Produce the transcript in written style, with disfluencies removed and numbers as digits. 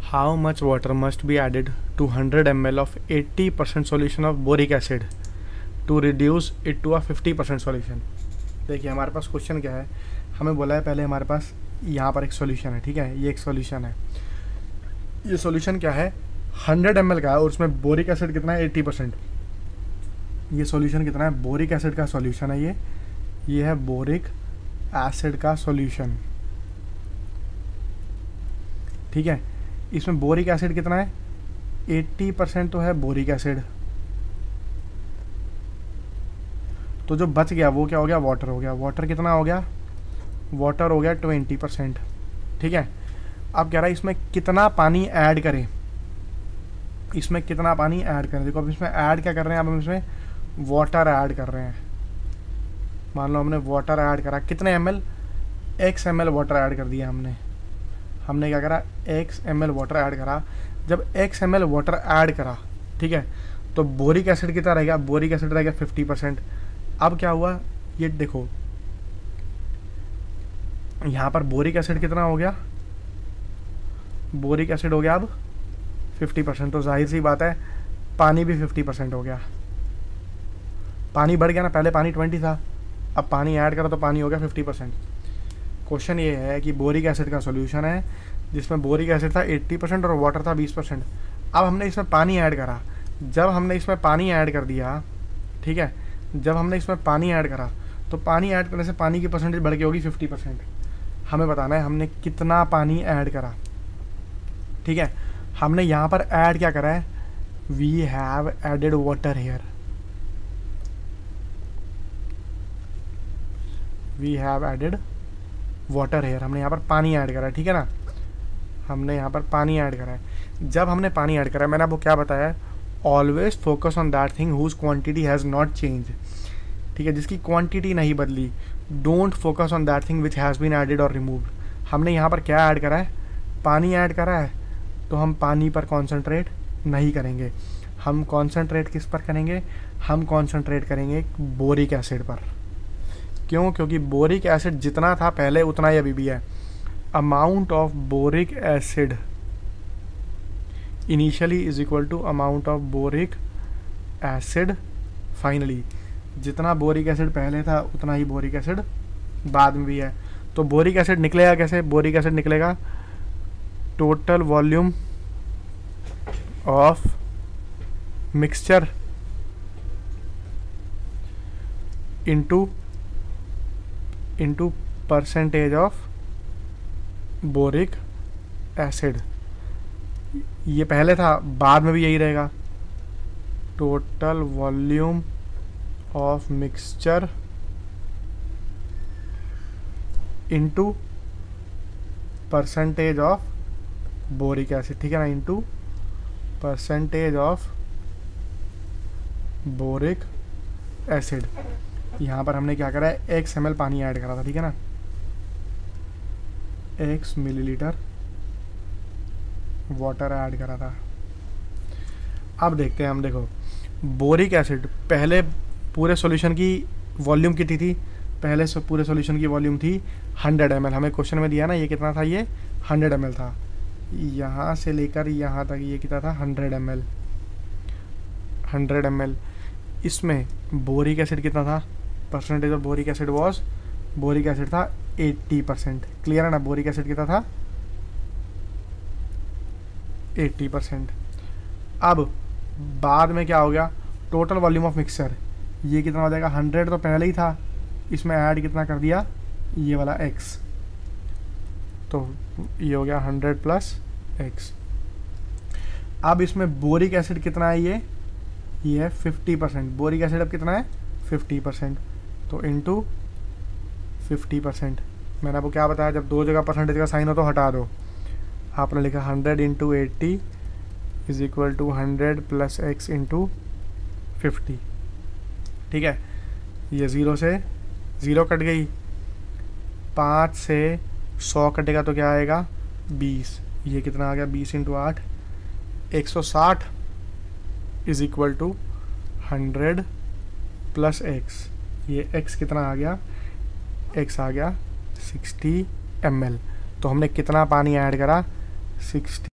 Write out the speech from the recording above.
How much water must be added to 100 ml of 80% solution of boric acid to reduce it to a 50% solution? देखिए हमारे पास question क्या है, हमें बोला है पहले हमारे पास यहाँ पर एक सॉल्यूशन है, ठीक है, ये एक सॉल्यूशन है। ये सॉल्यूशन क्या है, 100 ml का है और उसमें बोरिक एसिड कितना है, 80%। ये सॉल्यूशन कितना है, बोरिक एसिड का सॉल्यूशन है ये है बोरिक एसिड का सॉल्यूशन, ठीक है। इसमें बोरिक एसिड कितना है, 80% तो है बोरिक एसिड। तो जो बच गया वो क्या हो गया, वाटर हो गया। वाटर कितना हो गया, वाटर हो गया 20%, ठीक है। अब कह रहा है इसमें कितना पानी ऐड करें, इसमें कितना पानी ऐड करें। देखो अब इसमें ऐड क्या कर रहे हैं, अब हम इसमें वाटर ऐड कर रहे हैं। मान लो हमने वाटर ऐड करा, कितने ml, x ml water add कर दिया हमने क्या करा, x ml वाटर ऐड करा। जब x ml वाटर ऐड करा, ठीक है, तो बोरिक एसिड कितना रहेगा, बोरिक एसिड रहेगा 50%। अब क्या हुआ, ये देखो यहाँ पर बोरिक एसिड कितना हो गया, बोरिक एसिड हो गया अब 50%। तो जाहिर सी बात है पानी भी 50% हो गया। पानी बढ़ गया ना, पहले पानी 20 था, अब पानी ऐड करो तो पानी हो गया 50%। क्वेश्चन ये है कि बोरिक एसिड का सॉल्यूशन है जिसमें बोरिक एसिड था 80% और वाटर था 20%। अब हमने इसमें पानी ऐड करा, जब हमने इसमें पानी ऐड कर दिया, ठीक है, जब हमने इसमें पानी ऐड करा तो पानी ऐड करने से पानी की परसेंटेज बढ़ के होगी 50%। हमें बताना है हमने कितना पानी ऐड करा, ठीक है। हमने यहाँ पर ऐड क्या करा है, we have added water here, we have added water here. हमने यहाँ पर पानी ऐड करा है, ठीक है ना, हमने यहाँ पर पानी ऐड करा है। जब हमने पानी ऐड करा है, मैंने आपको क्या बताया, always focus on that thing whose quantity has not change, ठीक है, जिसकी क्वांटिटी नहीं बदली। Don't focus on that thing which has been added और रिमूव्ड। हमने यहाँ पर क्या ऐड करा है, पानी ऐड करा है, तो हम पानी पर कॉन्सेंट्रेट नहीं करेंगे। हम कॉन्सेंट्रेट किस पर करेंगे, हम कॉन्सेंट्रेट करेंगे बोरिक एसिड पर। क्यों, क्योंकि बोरिक एसिड जितना था पहले उतना ही अभी भी है। Amount of boric acid initially is equal to amount of boric acid finally. जितना बोरिक एसिड पहले था उतना ही बोरिक एसिड बाद में भी है। तो बोरिक एसिड निकलेगा कैसे, बोरिक एसिड निकलेगा total volume of mixture into percentage of boric acid. ये पहले था, बाद में भी यही रहेगा, total volume of mixture into percentage of boric acid, ठीक है ना, into percentage of boric acid. यहाँ पर हमने क्या करा है, x ml पानी ऐड करा था, ठीक है ना, x मिलीलीटर वाटर ऐड करा था। अब देखते हैं हम, देखो बोरिक एसिड पहले पूरे सॉल्यूशन की वॉल्यूम कितनी थी, पहले पूरे सॉल्यूशन की वॉल्यूम थी 100 ml। हमें क्वेश्चन में दिया ना, ये कितना था, ये 100 ml था। यहाँ से लेकर यहाँ तक ये कितना था, 100 ml, 100 ml। इसमें बोरिक एसिड कितना था, percentage of boric acid was, boric acid था 80%। क्लियर है ना, बोरिक एसिड कितना था 80%। अब बाद में क्या हो गया, टोटल वॉल्यूम ऑफ मिक्सचर, ये कितना हो जाएगा, 100 तो पहले ही था, इसमें ऐड कितना कर दिया, ये वाला x, तो ये हो गया 100 प्लस x। अब इसमें बोरिक एसिड कितना है, ये है 50%। बोरिक एसिड अब कितना है 50%, तो इनटू 50%। मैंने आपको क्या बताया, जब दो जगह परसेंटेज का साइन हो तो हटा दो। आपने लिखा 100 into 80 is equal to 100 plus x into 50, ठीक है। ये 0 से 0 कट गई, 5 से 100 कटेगा तो क्या आएगा 20। ये कितना आ गया, 20 into 8 160 is equal to 100 plus x। ये x कितना आ गया, x आ गया 60 ml। तो हमने कितना पानी ऐड करा, 60